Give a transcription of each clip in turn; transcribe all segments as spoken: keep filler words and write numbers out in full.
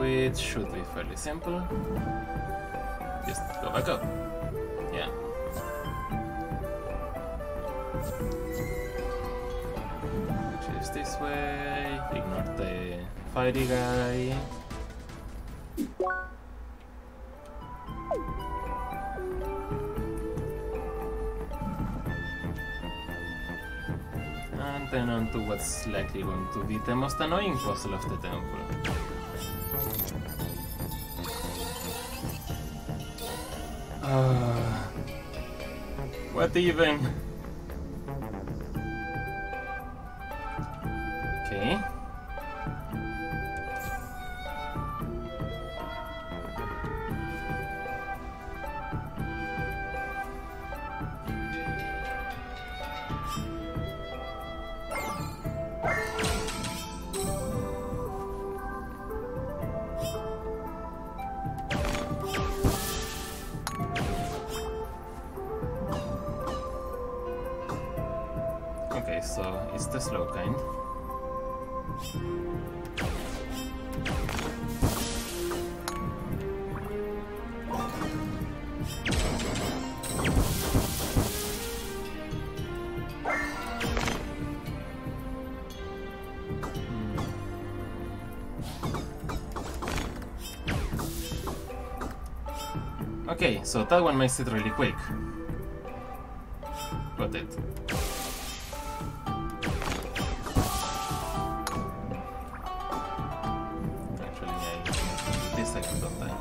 which should be fairly simple. Just go back up. Yeah. Choose this way, ignore the fighty guy. And then on to what's likely going to be the most annoying puzzle of the temple. Uh, what even? Okay. Okay, so it's the slow kind. Okay, so that one makes it really quick. Got it. Actually, I do this second time.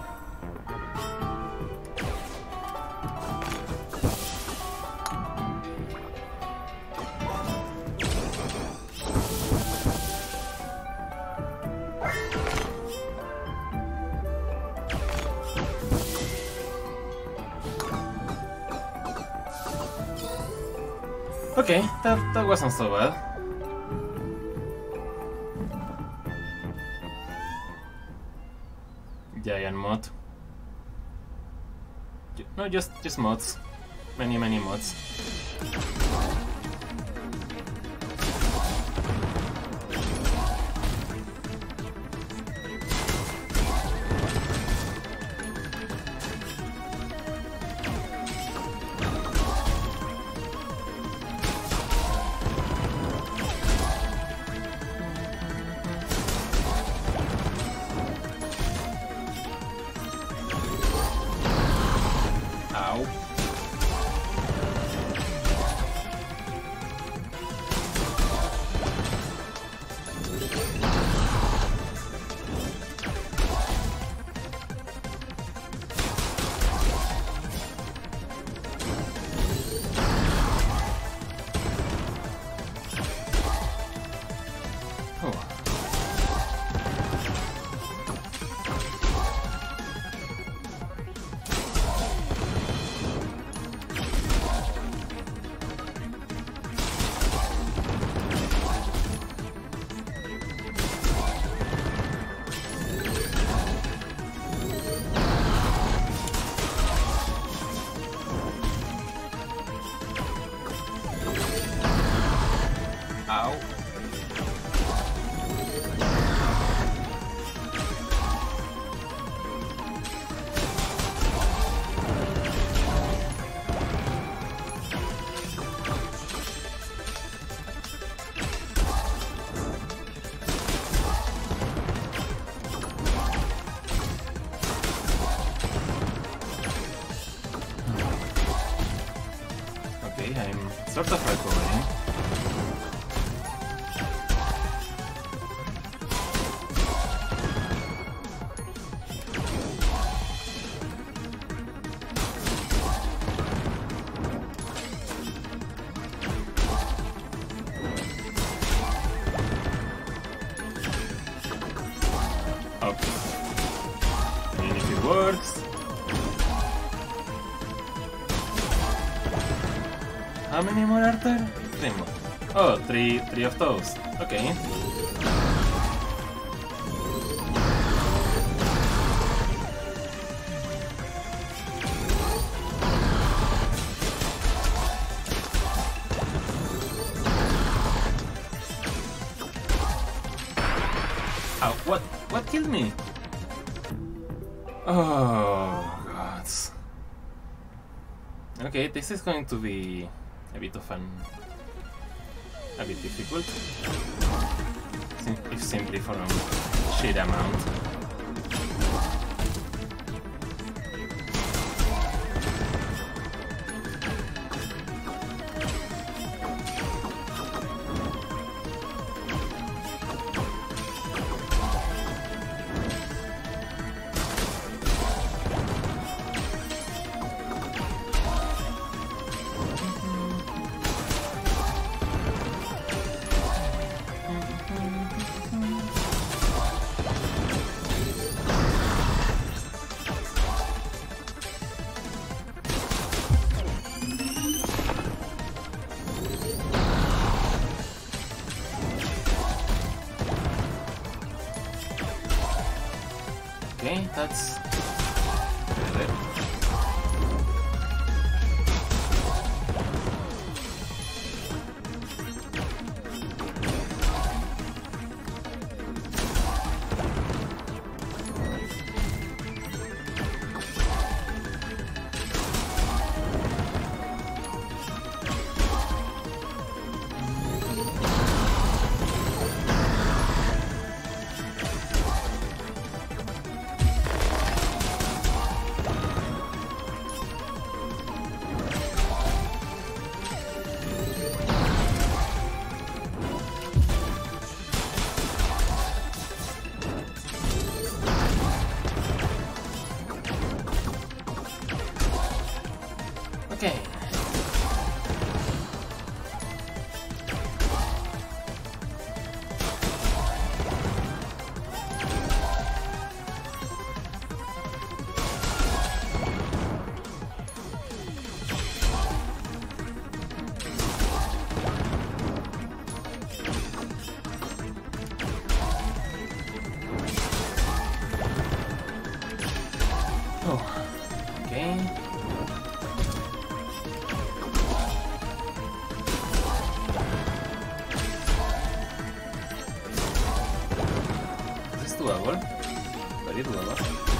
Okay, that, that wasn't so bad. Giant mod. No, just, just mods. Many, many mods. Sort of recovering. Okay. I mean, if it works. How many more are there? Three more. Oh, three, three of those. Okay. Ow, what? What killed me? Oh god. Okay, this is going to be a bit of an a bit difficult. Sim if simply for a sheer amount. Okay, that's good. Okay. Oh, okay. This is doable. Very doable.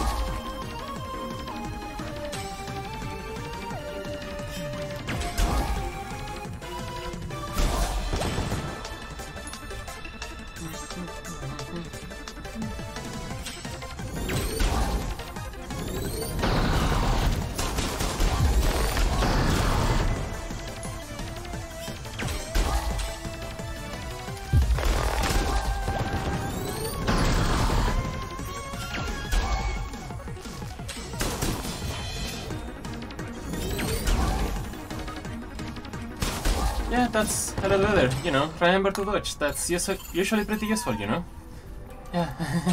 Yeah, that's hello leather, you know, remember to dodge, that's usu usually pretty useful, you know? Yeah.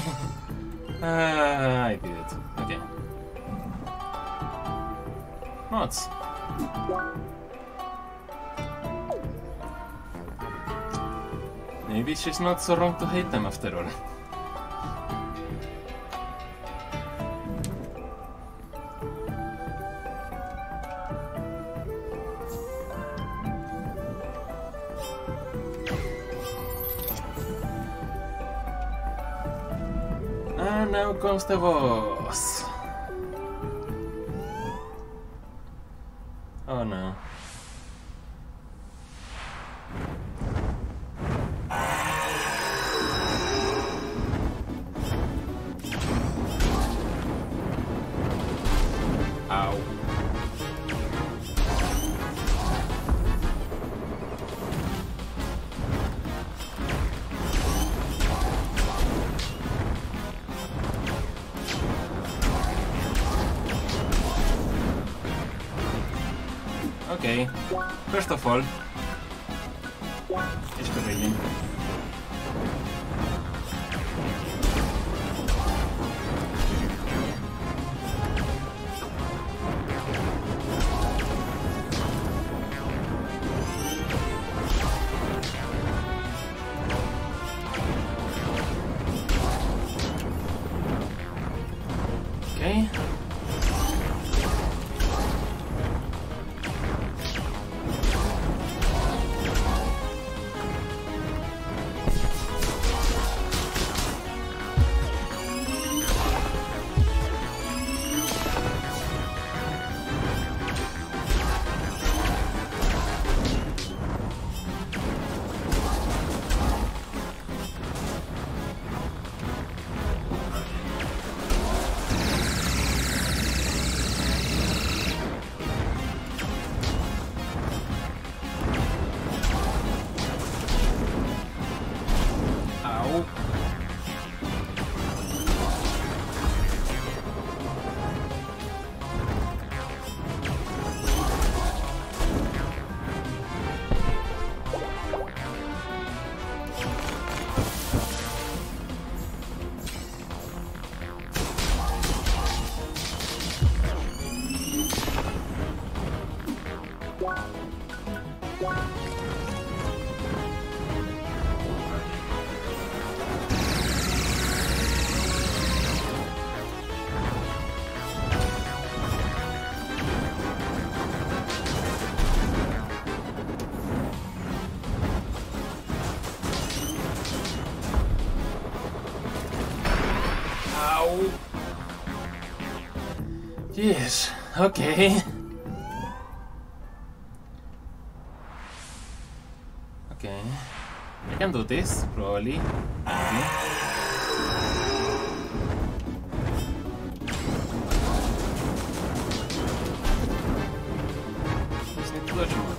uh, I did it. Okay. Mods. Maybe she's not so wrong to hate them after all. And now comes the boss. Oh no. Ow. Okay, first of all, it's convenient. Okay. Ow! Yes, okay. Okay. I can do this, probably. Maybe. Just need to dodge more.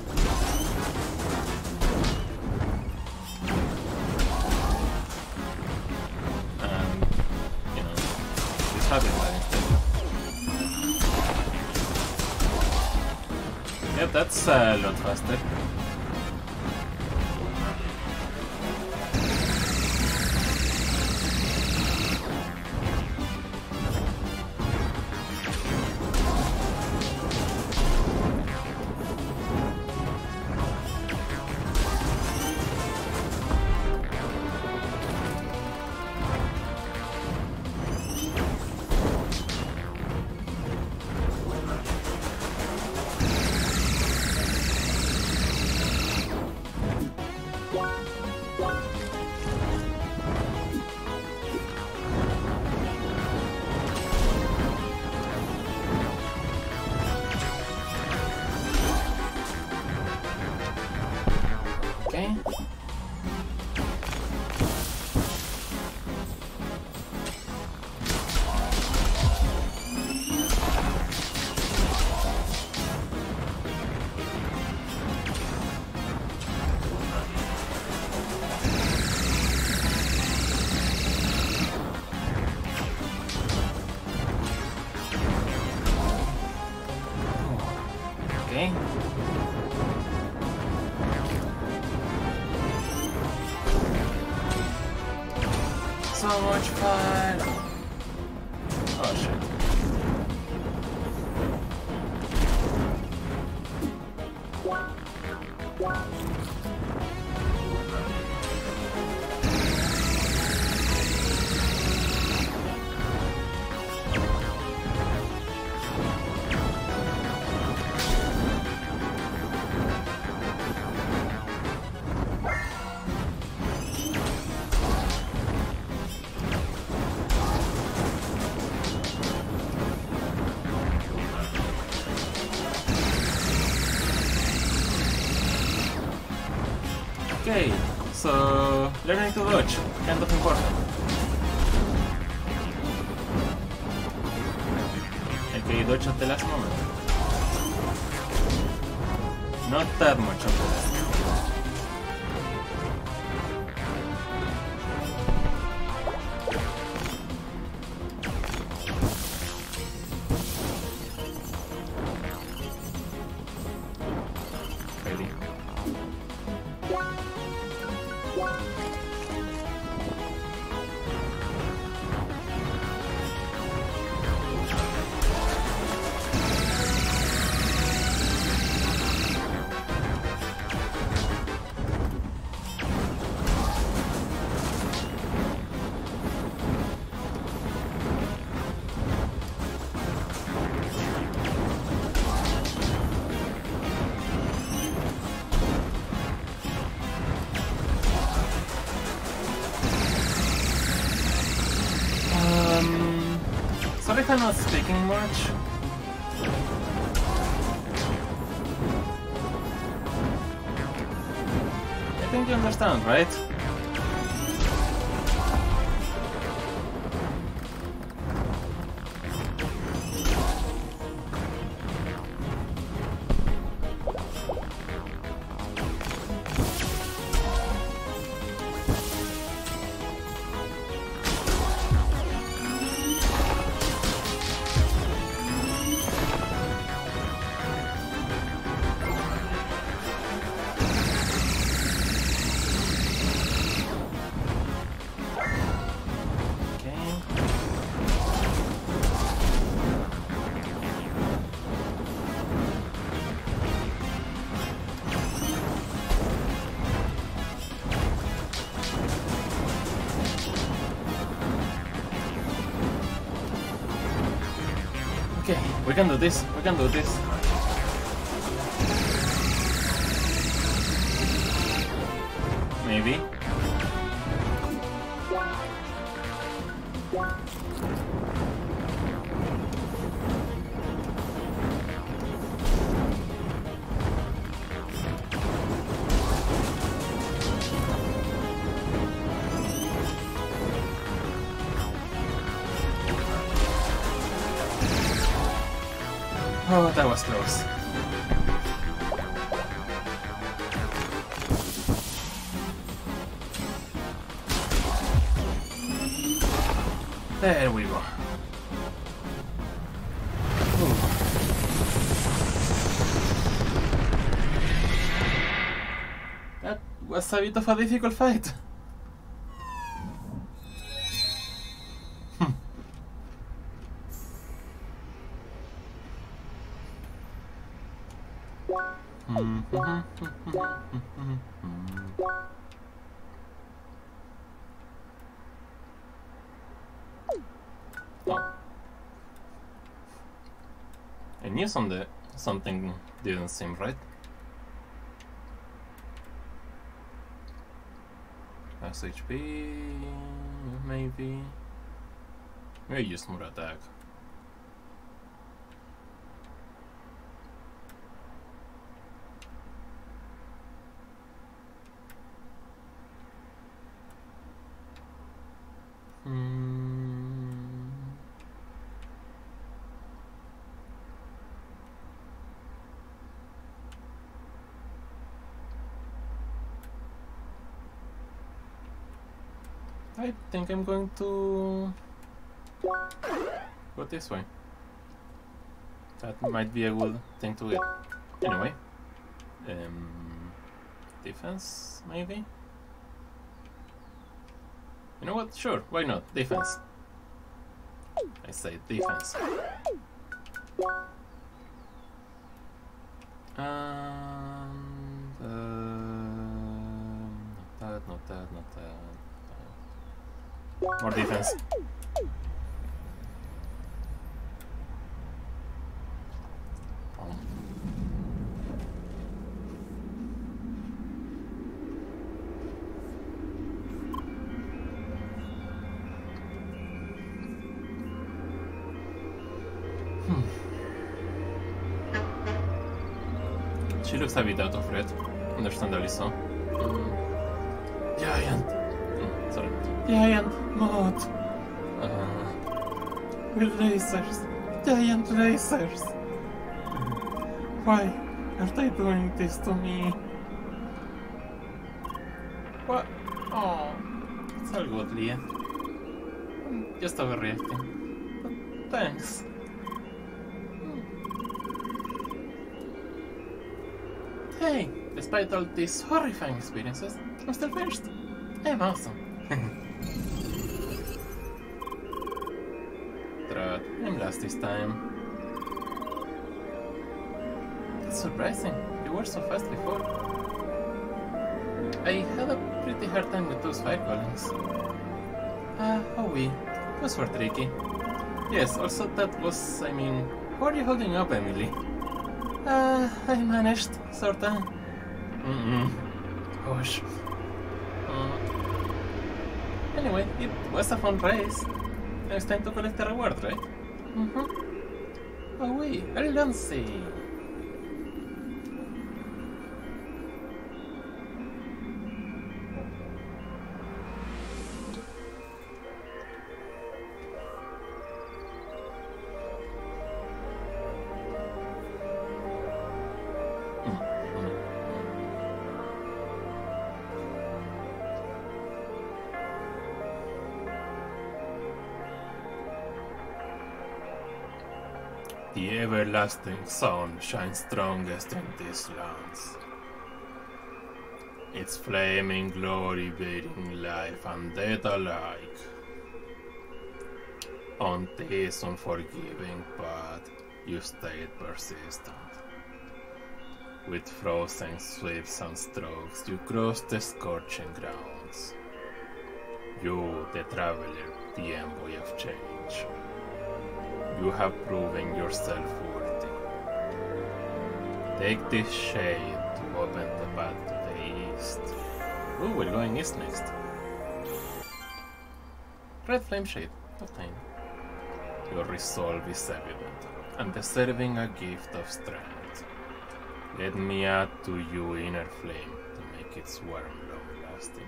And, you know, this happens that instead. Yeah, that's a lot faster. Okay. Okay. So much fun! Oh shit. Okay, so learning to dodge, kind of important. Okay, dodge at the last moment. Not that much of the last. Ready. Sorry if I'm not speaking much. I think you understand, right? Okay, we can do this, we can do this. Maybe. Oh, that was close. There we go. Ooh. That was a bit of a difficult fight. Oh. I knew some something didn't seem right. Less H P, maybe. Maybe use more attack. Hmm. I think I'm going to go this way. That might be a good thing to get. Anyway, um, defense maybe. You know what? Sure, why not? Defense. I say defense. And uh, not that, not that, not that. More defense. Oh. Hmm. She looks a bit out of red, understandably so. Mm. Giant. Mm, sorry. Giant moth. Uh, with lasers. Giant lasers. Why are they doing this to me? What? Oh, it's all good, Leah. I'm just overreacting. But thanks. Hey, despite all these horrifying experiences, I'm still first. I'm awesome. Drat, I'm last this time. It's surprising, you were so fast before. I had a pretty hard time with those fire callings. Ah, uh, oh we. Those were tricky. Yes, also that was, I mean, how are you holding up, Emily? Uh, I managed, sorta. Mm-mm. Gosh. Uh, anyway, it was a fun race. Now it's time to collect the reward, right? Mm-hmm. Oh wait, Alonsi! The everlasting sun shines strongest in these lands. Its flaming glory beating life and death alike. On this unforgiving path, you stayed persistent. With frozen sweeps and strokes, you crossed the scorching grounds. You, the traveler, the envoy of change. You have proven yourself worthy. Take this shade to open the path to the east. Ooh, we're going east next. Red flame shade, obtained. Your resolve is evident, and deserving a gift of strength. Let me add to you inner flame to make its warm long-lasting.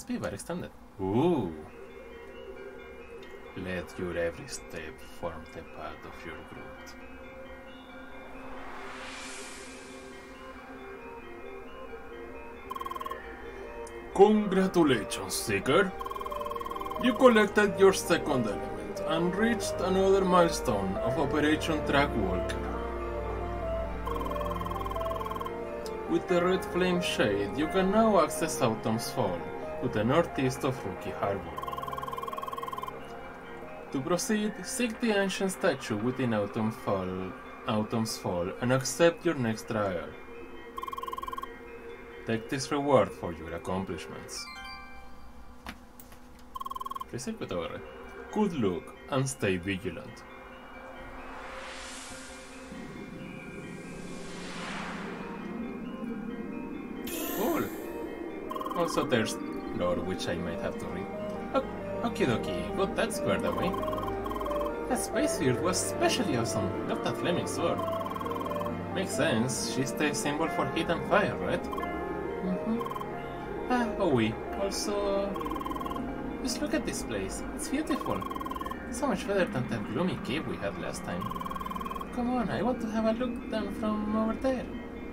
Speed bar extended. Ooh. Let your every step form the path of your growth. Congratulations, Seeker! You collected your second element and reached another milestone of Operation Trackwalker. With the red flame shade, you can now access Autumn's Fall to the northeast of Rookie Harbor. To proceed, seek the ancient statue within Autumn Fall, Autumn's Fall and accept your next trial. Take this reward for your accomplishments. Recircuitore. Good luck and stay vigilant. Cool. Also there's lore which I might have to read. Okie dokie, got that squared away. That space field was especially awesome. Love that flaming sword. Makes sense, she's the symbol for heat and fire, right? Mm-hmm. Ah, oh we. Also, just look at this place. It's beautiful. So much better than that gloomy cave we had last time. Come on, I want to have a look down from over there.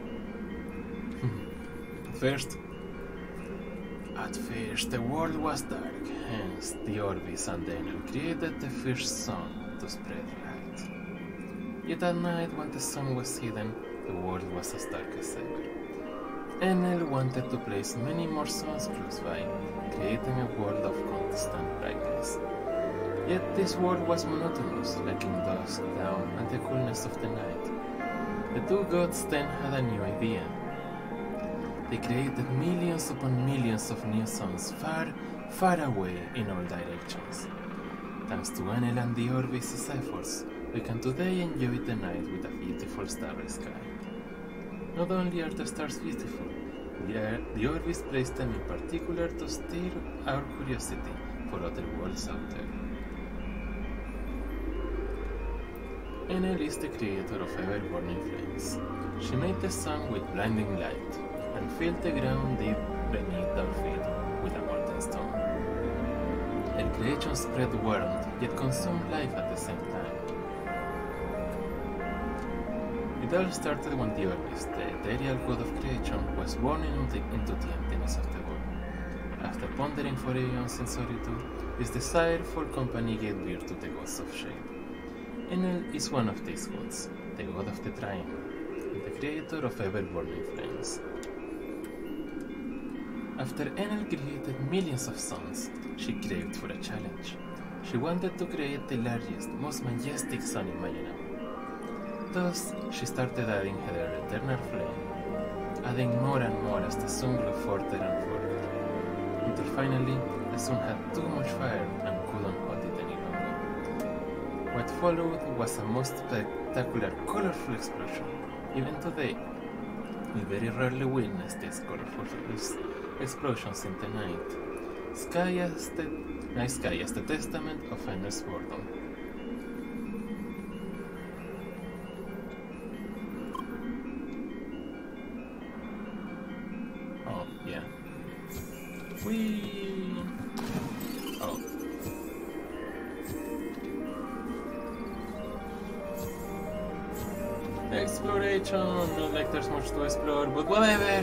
First, At first the world was dark, hence the Orbis and Enel created the first sun to spread light. Yet at night, when the sun was hidden, the world was as dark as ever. Enel wanted to place many more suns close by, creating a world of constant brightness. Yet this world was monotonous, lacking dusk, dawn, and the coolness of the night. The two gods then had a new idea. They created millions upon millions of new suns far, far away in all directions. Thanks to Enel and the Orbis' efforts, we can today enjoy the night with a beautiful starry sky. Not only are the stars beautiful, the, the Orbis placed them in particular to stir our curiosity for other worlds out there. Enel is the creator of ever-burning flames. She made the sun with blinding light, and filled the ground deep beneath our feet with a molten stone. Her creation spread warmth, yet consumed life at the same time. It all started when the Orbis, the ethereal god of creation, was born into the, into the emptiness of the world. After pondering for eons in solitude, his desire for company gave birth to the gods of shade. Enel is one of these gods, the god of the triangle, and the creator of ever-burning flames. After Enel created millions of suns, she craved for a challenge. She wanted to create the largest, most majestic sun imaginable. Thus, she started adding her eternal flame, adding more and more as the sun grew further and further, until finally the sun had too much fire and couldn't hold it any longer. What followed was a most spectacular, colorful explosion. Even today, we very rarely witness these colorful explosions in the night. Sky as the night sky as the testament of Enel's boredom. Oh yeah. We oh. Exploration, not like there's much to explore, but whatever.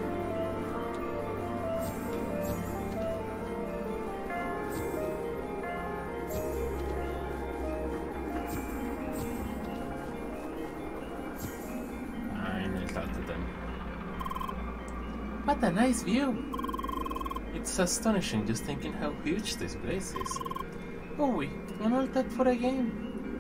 What a nice view! It's astonishing just thinking how huge this place is. Oh, we and all that for a game.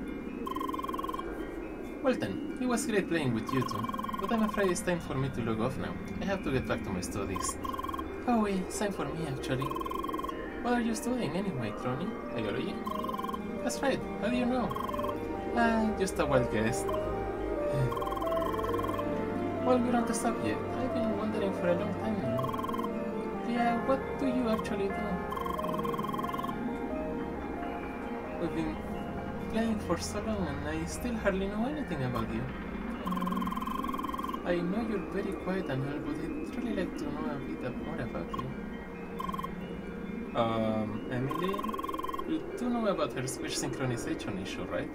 Well then, it was great playing with you two, but I'm afraid it's time for me to log off now. I have to get back to my studies. Oh, wait, it's time for me actually. What are you studying anyway, Trony? Biology? That's right, how do you know? Ah, just a wild guess. While we're on the subject, I've been wondering for a long time now. Yeah, what do you actually do? We've been playing for so long and I still hardly know anything about you. Um, I know you're very quiet and all, but I'd really like to know a bit more about you. Um, Emily, you do know about her speech synchronization issue, right?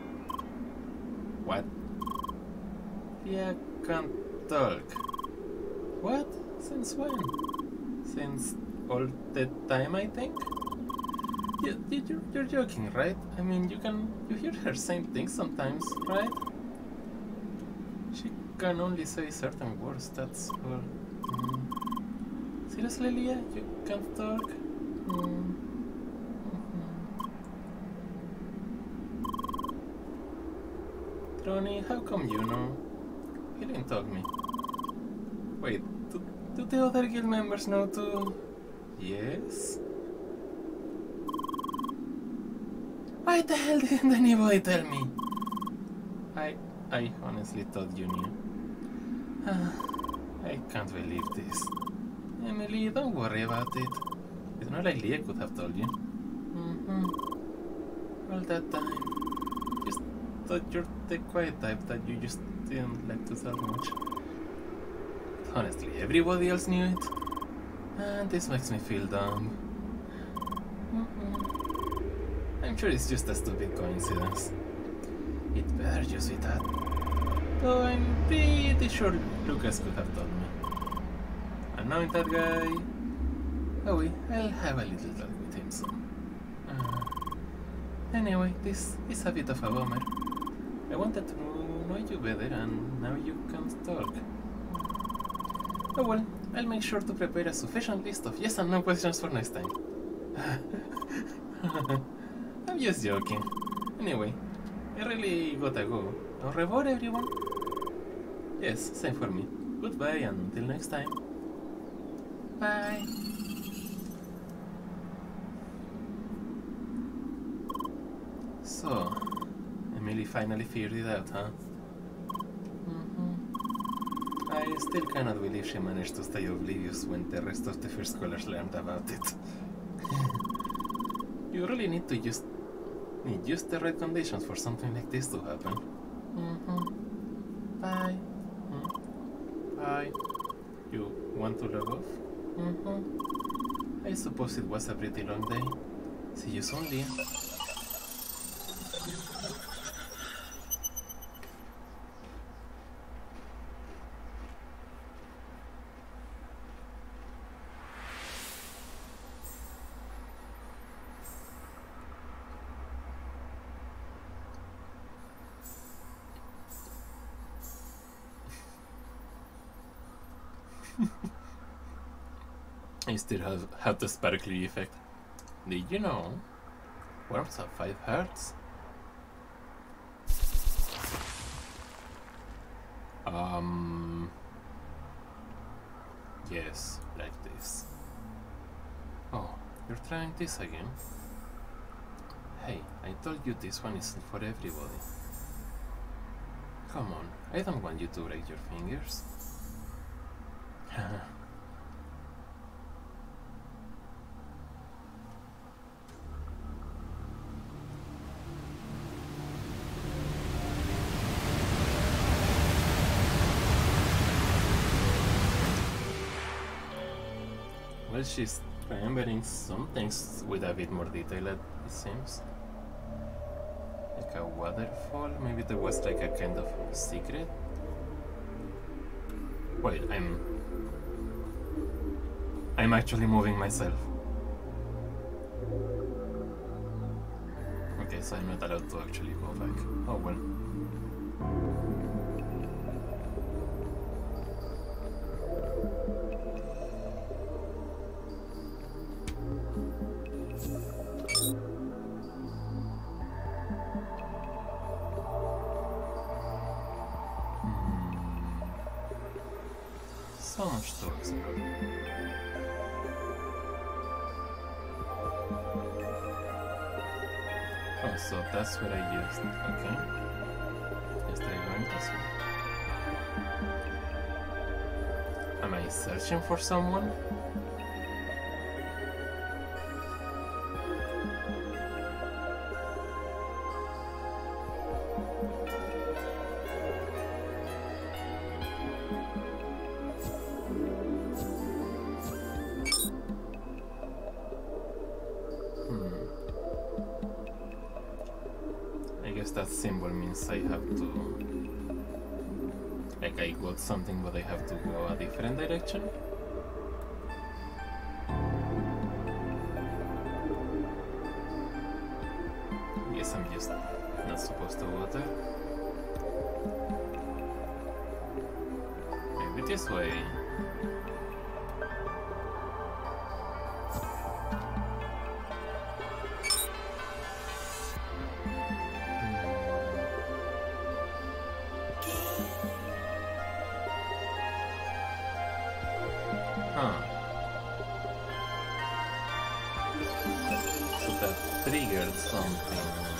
What? Yeah, can't talk. What? Since when? Since all the time, I think? You, you, you're joking, right? I mean, you can you hear her saying things sometimes, right? She can only say certain words, that's all. Mm. Seriously, Leah? You can't talk? Mm. Trony, how come you know? He didn't tell me. Wait, do, do the other guild members know too? Yes? Why the hell didn't anybody tell me? I I honestly thought you knew. I can't believe this. Emily, don't worry about it. It's not like Leah could have told you. Mm-hmm. All that time. Just thought you're the quiet type that you just didn't like to tell much. Honestly, everybody else knew it. And this makes me feel dumb. Mm-hmm. I'm sure it's just a stupid coincidence. It better just be that. Though I'm pretty sure Lucas could have told me. And knowing that guy... Oh, wait, I'll have a little talk with him soon. Uh, anyway, this is a bit of a bummer. I wanted to know you better and now you can't talk. Oh well, I'll make sure to prepare a sufficient list of yes and no questions for next time. I'm just joking. Anyway, I really gotta go. Au revoir, everyone. Yes, same for me. Goodbye and until next time. Bye. So, Emily finally figured it out, huh? Mm-hmm. I still cannot believe she managed to stay oblivious when the rest of the first scholars learned about it. You really need to just need just the right conditions for something like this to happen. Mm-hmm. Bye. Mm. Bye. You want to log off? Mm-hmm. I suppose it was a pretty long day. See you soon, Leah. I still have, have the sparkly effect. Did you know? Worms have five hearts. Um. Yes, like this. Oh, you're trying this again? Hey, I told you this one isn't for everybody. Come on, I don't want you to break your fingers. Well, she's remembering some things with a bit more detail, it seems. Like a waterfall, maybe there was like a kind of secret. Wait, I'm... I'm actually moving myself. Okay, so I'm not allowed to actually go back. Oh well. So much to explore. Oh, so that's what I used. Okay. Let's try going this way. Am I searching for someone? that symbol means I have to... Like I got something but I have to go a different direction. Guess I'm just not supposed to go there. Maybe this way. Huh. So that triggered something.